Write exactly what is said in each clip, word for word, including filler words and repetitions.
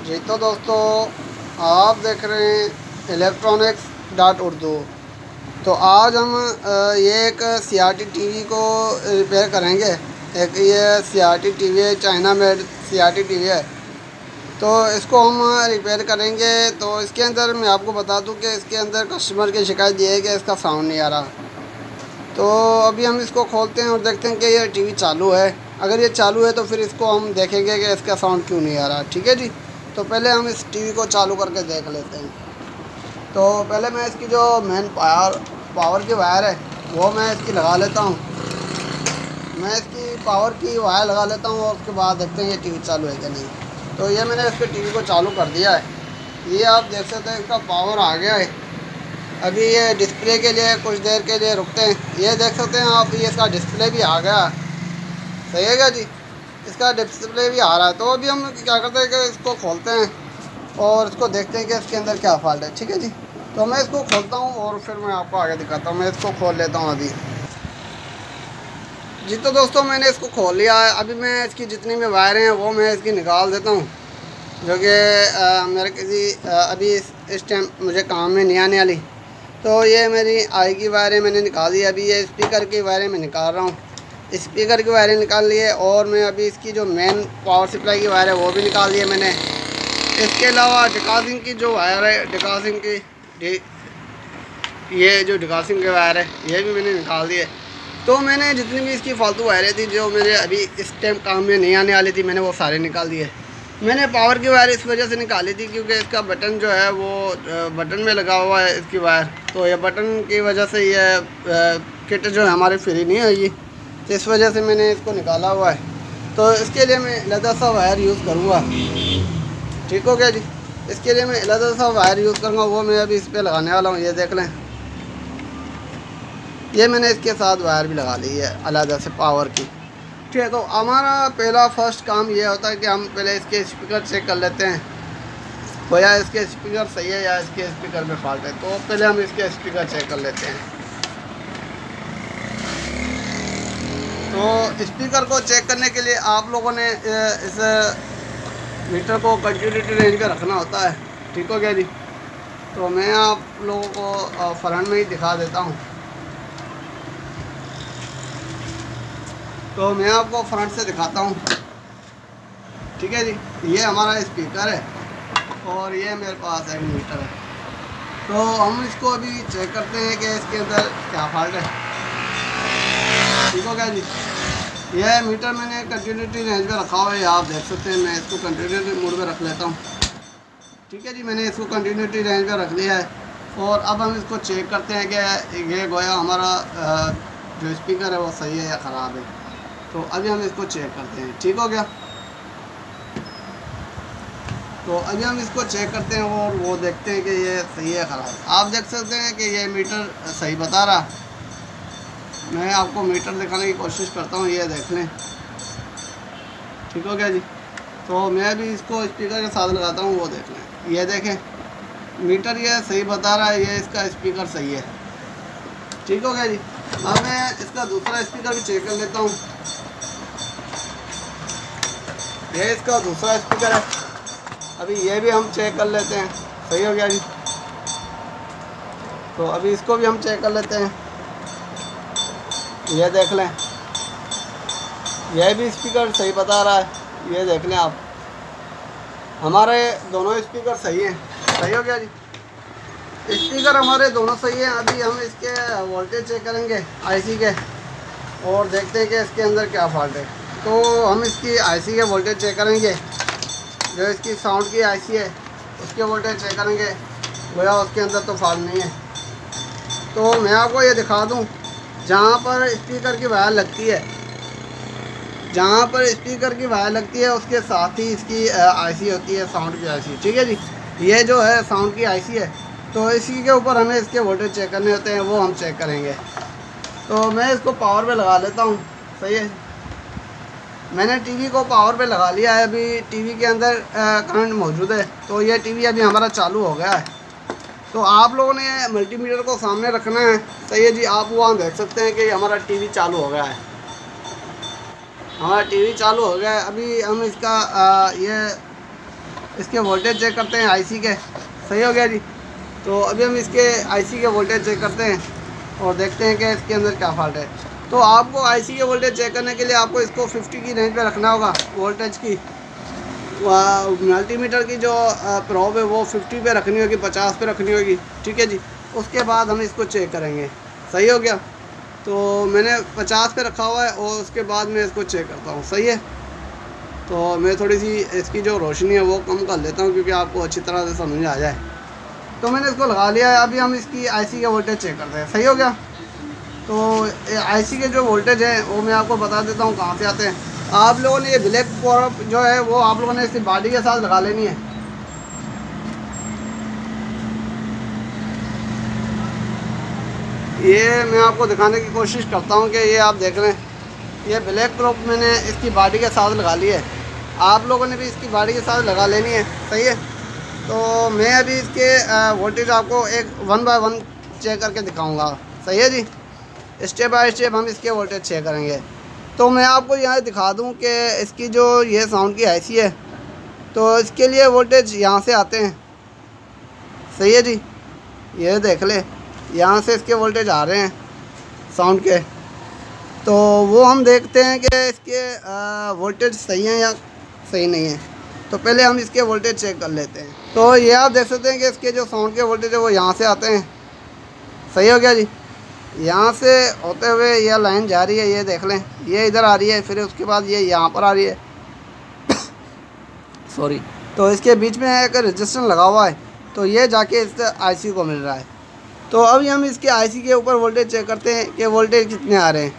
जी तो दोस्तों, आप देख रहे हैं इलेक्ट्रॉनिक्स डॉट उर्दू। तो आज हम अ, ये एक सी आर टी टीवी को रिपेयर करेंगे। एक ये सी आर टी टीवी है, China made C R T TV है। तो इसको हम रिपेयर करेंगे। तो इसके अंदर मैं आपको बता दूं कि इसके अंदर कस्टमर की शिकायत ये है कि इसका साउंड नहीं आ रहा। तो अभी हम इसको खोलते हैं और देखते हैं कि ये टीवी चालू है। अगर ये चालू है तो फिर इसको हम देखेंगे कि इसका साउंड क्यों नहीं आ रहा। ठीक है जी। तो पहले हम इस टीवी को चालू करके देख लेते हैं। तो पहले मैं इसकी जो मेन पावर पावर की वायर है वो मैं इसकी लगा लेता हूँ। मैं इसकी पावर की वायर लगा लेता हूँ और उसके बाद देखते हैं ये टीवी चालू है कि नहीं। तो ये मैंने इसके टीवी को चालू कर दिया है। ये आप देख सकते हैं इसका पावर आ गया है। अभी ये डिस्प्ले के लिए कुछ देर के लिए रुकते हैं। ये देख सकते हैं आप, ये इसका डिस्प्ले भी आ गया। सही है क्या जी? इसका डिस्प्ले भी आ रहा है। तो अभी हम क्या करते हैं कि इसको खोलते हैं और इसको देखते हैं कि इसके अंदर क्या फॉल्ट है। ठीक है जी। तो मैं इसको खोलता हूँ और फिर मैं आपको आगे दिखाता हूँ। मैं इसको खोल लेता हूँ अभी। जी तो दोस्तों, मैंने इसको खोल लिया है। अभी मैं इसकी जितनी भी वायरें हैं वो मैं इसकी निकाल देता हूँ, जो कि मेरे किसी अभी इस टाइम मुझे काम में नहीं आने वाली। तो ये मेरी आई की वायरें मैंने निकाल दी। अभी ये स्पीकर की वायरें मैं निकाल रहा हूँ। स्पीकर की वायरें निकाल लिए और मैं अभी इसकी जो मेन पावर सप्लाई की वायर है वो भी निकाल दी है मैंने। इसके अलावा डिकासिंग की जो वायर है, डिकासिंग की ये जो डिकासिंग की वायर है ये भी मैंने निकाल दी है। तो मैंने जितनी भी इसकी फालतू वायरें थी जो मेरे अभी इस टाइम काम में नहीं आने वाली थी, मैंने वो सारे निकाल दिए। मैंने पावर की वायर इस वजह से निकाली थी क्योंकि इसका बटन जो है वो बटन में लगा हुआ है इसकी वायर। तो ये बटन की वजह से ये किट जो है हमारी फ्री नहीं होगी। तो इस वजह से मैंने इसको निकाला हुआ है। तो इसके लिए मैं अलग सा वायर यूज़ करूँगा। ठीक हो गया जी। इसके लिए मैं अलग सा वायर यूज़ करूँगा, वो मैं अभी इस पर लगाने वाला हूँ। ये देख लें, ये मैंने इसके साथ वायर भी लगा ली है अलग से पावर की। ठीक है। तो हमारा पहला फर्स्ट काम ये होता है कि हम पहले इसके स्पीकर चेक कर लेते हैं, भैया इसके स्पीकर सही है या इसके स्पीकर में फॉल्ट है। तो पहले हम इसके स्पीकर चेक कर लेते हैं। तो स्पीकर को चेक करने के लिए आप लोगों ने इस मीटर को कंटिन्यूटी रेंज में रखना होता है। ठीक हो गया जी। तो मैं आप लोगों को फ्रंट में ही दिखा देता हूँ। तो मैं आपको फ्रंट से दिखाता हूँ। ठीक है जी। ये हमारा स्पीकर है और ये मेरे पास एक मीटर है। तो हम इसको अभी चेक करते हैं कि इसके अंदर क्या फॉल्ट है। ठीक हो गया जी। यह मीटर मैंने कंटिन्यूटी रेंज में रखा हुआ है, आप देख सकते हैं। मैं इसको कंटिन्यूटी मोड में रख लेता हूँ। ठीक है जी। मैंने इसको कंटिन्यूटी रेंज में रख लिया है और अब हम इसको चेक करते हैं कि ये गोया हमारा जो स्पीकर है वो सही है या ख़राब है। तो अभी हम इसको चेक करते हैं। ठीक हो गया। तो अभी हम इसको चेक करते हैं और वो देखते हैं कि ये सही है ख़राब। आप देख सकते हैं कि ये मीटर सही बता रहा। मैं आपको मीटर दिखाने की कोशिश करता हूँ, ये देख लें। ठीक हो गया जी। तो मैं भी इसको स्पीकर के साथ लगाता हूँ, वो देख लें। ये देखें, मीटर ये सही बता रहा है, ये इसका स्पीकर सही है। ठीक हो गया जी। अब मैं इसका दूसरा स्पीकर भी चेक कर लेता हूँ। ये इसका दूसरा स्पीकर है। अभी ये भी हम चेक कर लेते हैं। सही हो गया जी। तो अभी इसको भी हम चेक कर लेते हैं। ये देख लें, यह भी स्पीकर सही बता रहा है। ये देख लें आप, हमारे दोनों स्पीकर सही हैं। सही हो गया जी। स्पीकर हमारे दोनों सही हैं। अभी हम इसके वोल्टेज चेक करेंगे आईसी के और देखते हैं कि इसके अंदर क्या फॉल्ट है। तो हम इसकी आईसी के वोल्टेज चेक करेंगे। जो इसकी साउंड की आईसी है उसके वोल्टेज चेक करेंगे, गोया उसके अंदर तो फॉल्ट नहीं है। तो मैं आपको ये दिखा दूँ, जहाँ पर स्पीकर की वायर लगती है, जहाँ पर स्पीकर की वायर लगती है उसके साथ ही इसकी आईसी होती है, साउंड की आईसी। ठीक है जी। ये जो है साउंड की आईसी है। तो इसी के ऊपर हमें इसके वोल्टेज चेक करने होते हैं, वो हम चेक करेंगे। तो मैं इसको पावर पे लगा लेता हूँ। सही है। मैंने टीवी को पावर पे लगा लिया है। अभी टीवी के अंदर करंट मौजूद है। तो ये टीवी अभी हमारा चालू हो गया है। तो आप लोगों ने मल्टीमीटर को सामने रखना है। सही है जी। आप वहाँ देख सकते हैं कि हमारा टीवी चालू हो गया है। हमारा टीवी चालू हो गया है। अभी हम इसका आ, ये इसके वोल्टेज चेक करते हैं आईसी के। सही हो गया जी। तो अभी हम इसके आईसी के वोल्टेज चेक करते हैं और देखते हैं कि इसके अंदर क्या फॉल्ट है। तो आपको आईसी के वोल्टेज चेक करने के लिए आपको इसको पचास की रेंज पे रखना होगा। वोल्टेज की मल्टीमीटर की जो प्रोब है वो पचास पे रखनी होगी, पचास पे रखनी होगी। ठीक है जी। उसके बाद हम इसको चेक करेंगे। सही हो गया। तो मैंने पचास पे रखा हुआ है और उसके बाद मैं इसको चेक करता हूँ। सही है। तो मैं थोड़ी सी इसकी जो रोशनी है वो कम कर लेता हूँ क्योंकि आपको अच्छी तरह से समझ आ जाए। तो मैंने इसको लगा लिया है। अभी हम इसकी आईसी का वोल्टेज चेक करते हैं। सही हो गया। तो आईसी के जो वोल्टेज है वो मैं आपको बता देता हूँ कहाँ से आते हैं। आप लोगों ने ये ब्लैक प्रोब जो है वो आप लोगों ने इसकी बॉडी के साथ लगा लेनी है। ये मैं आपको दिखाने की कोशिश करता हूँ कि ये आप देख लें, ये ब्लैक प्रोब मैंने इसकी बॉडी के साथ लगा ली है। आप लोगों ने भी इसकी बॉडी के साथ लगा लेनी है। सही है। तो मैं अभी इसके वोल्टेज आपको एक वन बाय वन चेक करके दिखाऊंगा। सही है जी। स्टेप बाय स्टेप हम इसके वोल्टेज चेक करेंगे। तो मैं आपको यहाँ दिखा दूँ कि इसकी जो ये साउंड की आईसी है तो इसके लिए वोल्टेज यहाँ से आते हैं। सही है जी। ये देख ले, यहाँ से इसके वोल्टेज आ रहे हैं साउंड के। तो वो हम देखते हैं कि इसके वोल्टेज सही हैं या सही नहीं है। तो पहले हम इसके वोल्टेज चेक कर लेते हैं। तो ये आप देख सकते हैं कि इसके जो साउंड के वोल्टेज है वो यहाँ से आते हैं। सही हो गया जी। यहाँ से होते हुए यह लाइन जा रही है, ये देख लें, ये इधर आ रही है, फिर उसके बाद ये यहाँ पर आ रही है सॉरी। तो इसके बीच में एक रजिस्टर लगा हुआ है तो ये जाके इस आईसी को मिल रहा है। तो अभी हम इसके आईसी के ऊपर वोल्टेज चेक करते हैं कि वोल्टेज कितने आ रहे हैं।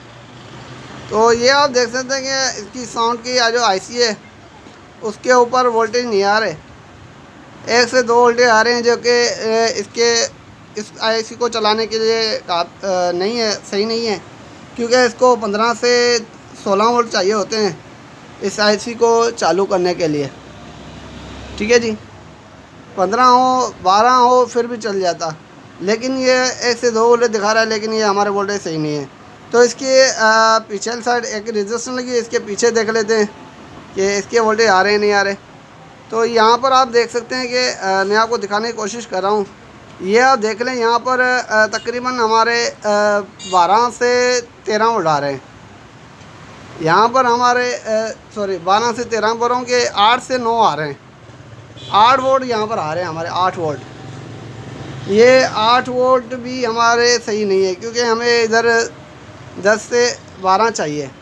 तो ये आप देख सकते हैं कि इसकी साउंड की जो आईसी है उसके ऊपर वोल्टेज नहीं आ रहे, एक से दो वोल्टेज आ रहे हैं जो कि इसके इस आईसी को चलाने के लिए नहीं है, सही नहीं है, क्योंकि इसको पंद्रह से सोलह वोल्ट चाहिए होते हैं इस आईसी को चालू करने के लिए। ठीक है जी। पंद्रह हो बारह हो फिर भी चल जाता, लेकिन ये एक से दो वोल्टेज दिखा रहा है, लेकिन ये हमारे वोल्टेज सही नहीं है। तो इसके पीछे साइड एक रजिस्टर लगी है, इसके पीछे देख लेते हैं कि इसके वोल्टेज आ रहे हैं नहीं आ रहे। तो यहाँ पर आप देख सकते हैं कि मैं आपको दिखाने की कोशिश कर रहा हूँ। ये आप देख लें, यहाँ पर तकरीबन हमारे बारह से तेरह वोल्ट आ रहे हैं। यहाँ पर हमारे सॉरी बारह से तेरह बोल रहा हूँ कि आठ से नौ आ रहे हैं। आठ वोल्ट यहाँ पर आ रहे हैं हमारे, आठ वोल्ट। ये आठ वोल्ट भी हमारे सही नहीं है क्योंकि हमें इधर दस से बारह चाहिए,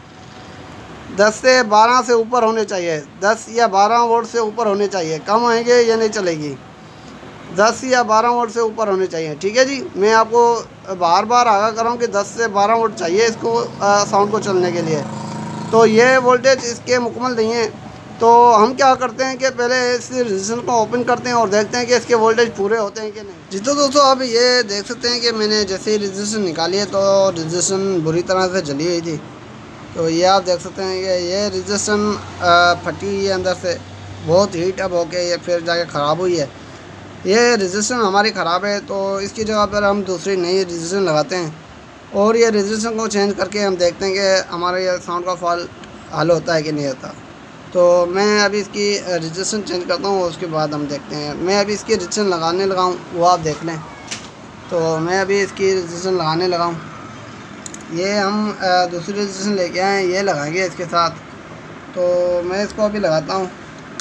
दस से बारह से ऊपर होने चाहिए, दस या बारह वोल्ट से ऊपर होने चाहिए। कम होंगे ये नहीं चलेगी, दस या बारह वोल्ट से ऊपर होने चाहिए। ठीक है जी। मैं आपको बार बार आगाह कर रहा हूँ कि दस से बारह वोल्ट चाहिए इसको आ, साउंड को चलने के लिए। तो ये वोल्टेज इसके मुकम्मल नहीं है। तो हम क्या करते हैं कि पहले इस रजिस्टर को ओपन करते हैं और देखते हैं कि इसके वोल्टेज पूरे होते हैं कि नहीं। जी तो दोस्तों अब ये देख सकते हैं कि मैंने जैसे ही रजिस्टर निकाली है तो रजिस्टर बुरी तरह से जली हुई थी। तो ये आप देख सकते हैं कि ये रजिस्टर फटी हुई है अंदर से, बहुत हीट अप होके ये फिर जाके ख़राब हुई है। ये रजिस्टर हमारी ख़राब है तो इसकी जगह पर हम दूसरी नई रजिस्टर लगाते हैं और ये रजिस्टर को चेंज करके हम देखते हैं कि हमारे ये साउंड का फॉल्ट हल होता है कि नहीं होता। तो मैं अभी इसकी रजिस्टर चेंज करता हूँ, उसके बाद हम देखते हैं। मैं अभी इसकी रजिस्टर लगाने लगा हूँ, वो आप देख लें। तो मैं अभी इसकी रजिस्टर लगाने लगा हूँ। ये हम दूसरी रजिस्टर लेके आए, ये लगाएंगे इसके साथ। तो मैं इसको अभी लगाता हूँ,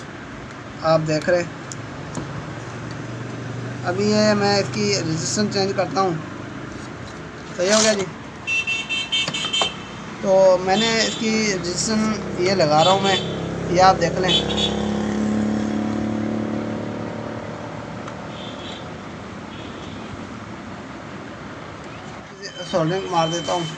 आप देख रहे हैं। अभी ये मैं इसकी रजिस्टर चेंज करता हूँ। सही हो गया जी। तो मैंने इसकी रजिस्टर ये लगा रहा हूँ मैं, ये आप देख लें। सोल्डरिंग मार देता हूँ।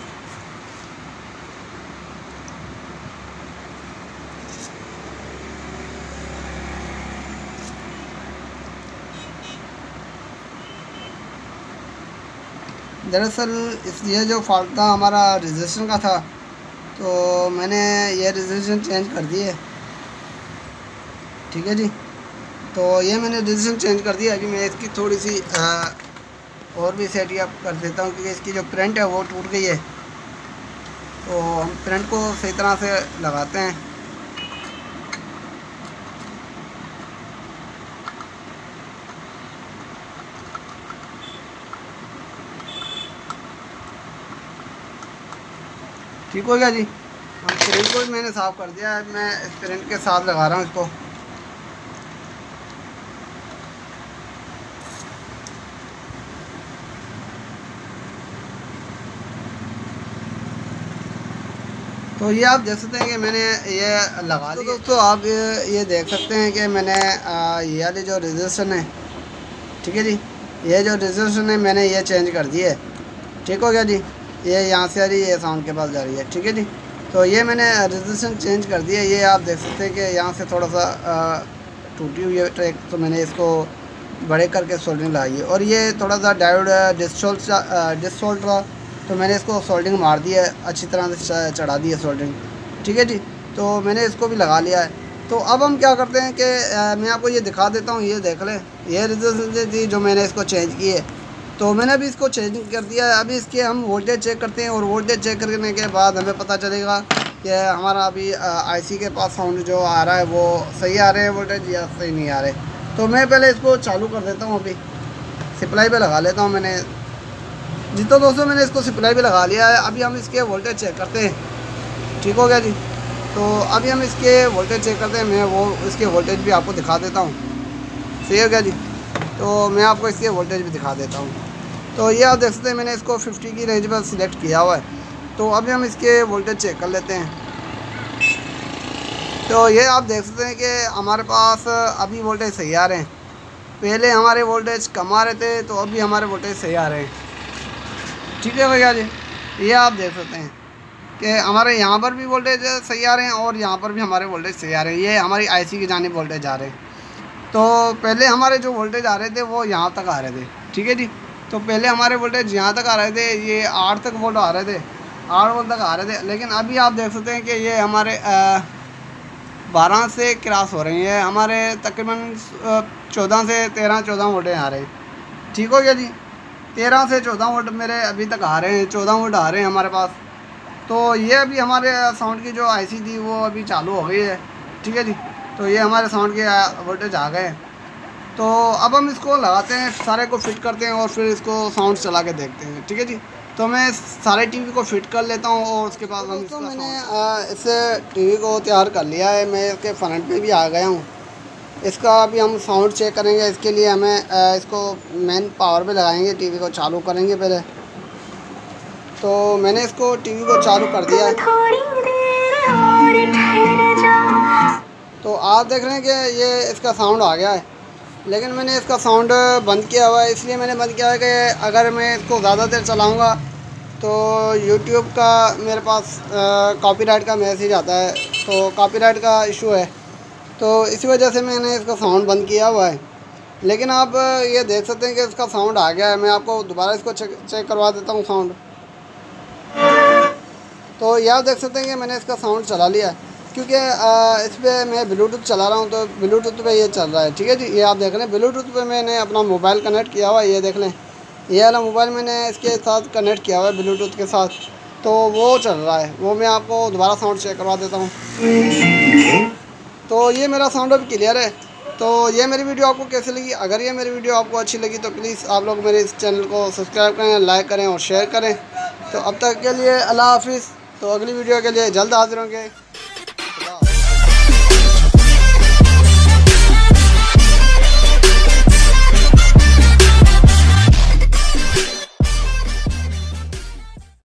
दरअसल इसलिए जो फॉल्ट था हमारा रजिस्टर का था, तो मैंने ये रजिस्टर चेंज कर दिए। ठीक है जी। तो ये मैंने रजिस्टर चेंज कर दिया। अभी मैं इसकी थोड़ी सी आ, और भी सेटअप कर देता हूँ क्योंकि इसकी जो प्रिंट है वो टूट गई है। तो हम प्रिंट को सही तरह से लगाते हैं। ठीक हो गया जी। हम प्रिंट को भी मैंने साफ़ कर दिया है, मैं इस प्रिंट के साथ लगा रहा हूँ इसको। तो ये आप देख सकते हैं कि मैंने ये लगा दिया। तो दोस्तों आप ये देख सकते हैं कि मैंने ये वाली जो रेजोल्यूशन है, ठीक है जी, ये जो रेजोल्यूशन है मैंने ये चेंज कर दी है। ठीक हो गया जी। ये यहाँ से आ रही है, ये साउंड के पास जा रही है। ठीक है जी। तो ये मैंने रेजोल्यूशन चेंज कर दी है। ये आप देख सकते हैं कि यहाँ से थोड़ा सा टूटी हुई है ट्रैक, तो मैंने इसको बड़े करके सोल्डिंग लगाई है। और ये थोड़ा सा डायोड डिसोल्ट डिसोल्ट रहा, तो मैंने इसको सोल्डिंग मार दी है, अच्छी तरह से चढ़ा दी है सोल्डिंग। ठीक है जी। तो मैंने इसको भी लगा लिया है। तो अब हम क्या करते हैं कि मैं आपको ये दिखा देता हूँ, ये देख लें, ये रेजोल्यूशन थी जो मैंने इसको चेंज की है। तो मैंने अभी इसको चेंज कर दिया है। अभी इसके हम वोल्टेज चेक करते हैं, और वोल्टेज चेक करने के बाद हमें पता चलेगा कि हमारा अभी आईसी के पास साउंड जो आ रहा है वो सही आ रहे हैं वोल्टेज या सही नहीं आ रहे। तो मैं पहले इसको चालू कर देता हूँ, अभी सप्लाई पे लगा लेता हूँ मैंने। जी तो दोस्तों मैंने इसको सप्लाई पे लगा लिया है। अभी हम इसके वोल्टेज चेक करते हैं। ठीक हो गया जी। तो अभी हम इसके वोल्टेज चेक करते हैं। मैं वो इसके वोल्टेज भी आपको दिखा देता हूँ। सही हो गया जी। तो मैं आपको इसके वोल्टेज भी दिखा देता हूँ। तो ये आप देख सकते हैं मैंने इसको पचास की रेंज पर सिलेक्ट किया हुआ है। तो अभी हम इसके वोल्टेज चेक कर लेते हैं। तो ये आप देख सकते हैं कि हमारे पास अभी वोल्टेज सही आ रहे हैं। पहले हमारे वोल्टेज कम आ रहे थे, तो अभी हमारे वोल्टेज सही आ रहे हैं। ठीक है भैया जी। ये आप देख सकते हैं कि हमारे यहाँ पर भी वोल्टेज सही आ रहे हैं, और यहाँ पर भी हमारे वोल्टेज सही आ रहे हैं। ये हमारी आईसी की जानिब वोल्टेज आ रहे हैं। तो पहले हमारे जो वोल्टेज आ रहे थे वो यहाँ तक आ रहे थे। ठीक है जी। तो पहले हमारे वोल्टेज यहाँ तक आ रहे थे, ये आठ तक वोल्ट आ रहे थे, आठ वोल्ट तक आ रहे थे। लेकिन अभी आप देख सकते हैं कि ये हमारे बारह से क्रॉस हो रही है, हमारे तकरीबन चौदह से तेरह चौदह वोल्टेज आ रहे हैं। ठीक हो गया जी। तेरह से चौदह वोल्ट मेरे अभी तक आ रहे हैं, चौदह वोल्ट आ रहे हैं हमारे पास। तो ये अभी हमारे साउंड की जो आईसी थी वो अभी चालू हो गई है। ठीक है जी। तो ये हमारे साउंड के वोल्टेज आ गए। तो अब हम इसको लगाते हैं, सारे को फिट करते हैं, और फिर इसको साउंड चला के देखते हैं। ठीक है जी। तो मैं सारे टीवी को फिट कर लेता हूँ, और उसके बाद हम तो मैंने इसे टीवी को तैयार कर लिया है। मैं इसके फ्रंट पे भी आ गया हूँ। इसका अभी हम साउंड चेक करेंगे। इसके लिए हमें इसको मेन पावर पे लगाएंगे, टीवी को चालू करेंगे पहले। तो मैंने इसको टीवी को चालू कर दिया है। तो आप देख रहे हैं कि ये इसका साउंड आ गया है, लेकिन मैंने इसका साउंड बंद किया हुआ है। इसलिए मैंने बंद किया है कि अगर मैं इसको ज़्यादा देर चलाऊँगा तो यूट्यूब का मेरे पास कॉपीराइट का मैसेज आता है, तो कॉपीराइट का इशू है। तो इसी वजह से मैंने इसका साउंड बंद किया हुआ है। लेकिन आप ये देख सकते हैं कि इसका साउंड आ गया है। मैं आपको दोबारा इसको चेक चेक करवा देता हूँ साउंड। तो ये आप देख सकते हैं कि मैंने इसका साउंड चला लिया है, क्योंकि इस पर मैं ब्लूटूथ चला रहा हूँ, तो ब्लूटूथ पे ये चल रहा है। ठीक है जी। ये आप देख लें, ब्लूटूथ पे मैंने अपना मोबाइल कनेक्ट किया हुआ है। ये देख लें, ये वाला मोबाइल मैंने इसके साथ कनेक्ट किया हुआ है ब्लूटूथ के साथ, तो वो चल रहा है। वो मैं आपको दोबारा साउंड चेक करवा देता हूँ। तो ये मेरा साउंड अब क्लियर है। तो ये मेरी वीडियो आपको कैसी लगी? अगर ये मेरी वीडियो आपको अच्छी लगी तो प्लीज़ आप लोग मेरे इस चैनल को सब्सक्राइब करें, लाइक करें और शेयर करें। तो अब तक के लिए अल्लाह हाफिज़। तो अगली वीडियो के लिए जल्द हाजिर होंगे।